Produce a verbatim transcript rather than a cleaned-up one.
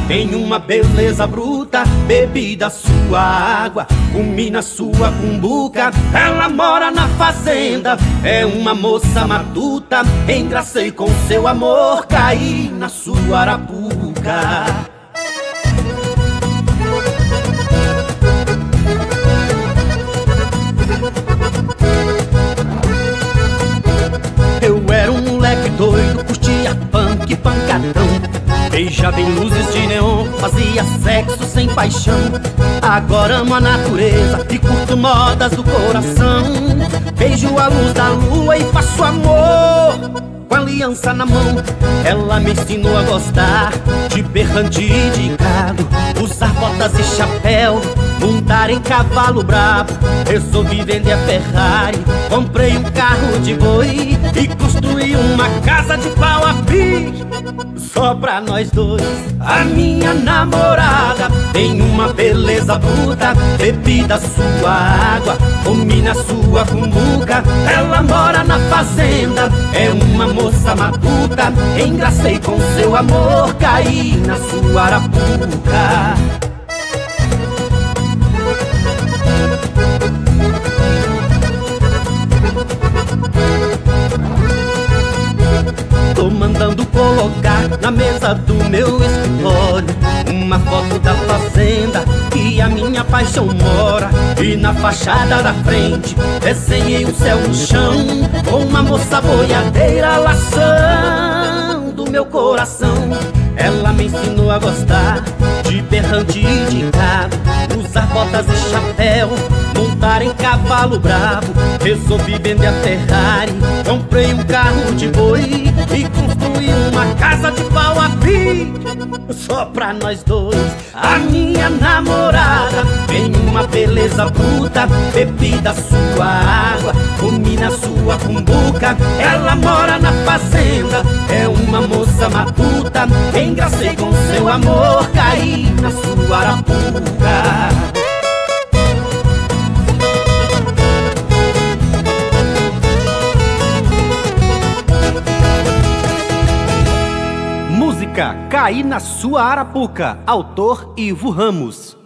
tem uma beleza bruta, bebi da sua água, comi na sua cumbuca. Ela mora na fazenda, é uma moça matuta, engracei com seu amor, caí na sua arapuca. Eu era um moleque doido, curtia punk, pancadão, beijava em luzes de neon, fazia sexo sem paixão. Agora amo a natureza e curto modas do coração. Beijo a luz da lua e faço amor com aliança na mão. Ela me ensinou a gostar de berrante e de gado, usar botas e chapéu, montar em cavalo brabo. Resolvi vender a Ferrari, comprei um carro de boi e construí uma casa de pau a pique só pra nós dois. A minha namorada tem uma beleza bruta, bebi da sua água, comi na sua cumbuca. Ela mora na fazenda, é uma moça matuta, engracei com seu amor, caí na sua arapuca. Tô mandando colocar na mesa do meu escritório uma foto da fazenda que a minha paixão mora. E na fachada da frente desenhei um céu no chão com uma moça boiadeira laçando meu coração. Ela me ensinou a gostar de berrante e de gado, usar botas e chapéu, montar em cavalo bravo. Resolvi vender a Ferrari, comprei um carro de boi e construí uma casa de pau a pique só pra nós dois. A minha namorada tem uma beleza bruta, bebi da sua água, comi na sua cumbuca. Ela mora na fazenda, é uma moça matuta, engracei com seu amor, caí na sua arapuca. Música Caí na Sua Arapuca, autor Ivo Ramos.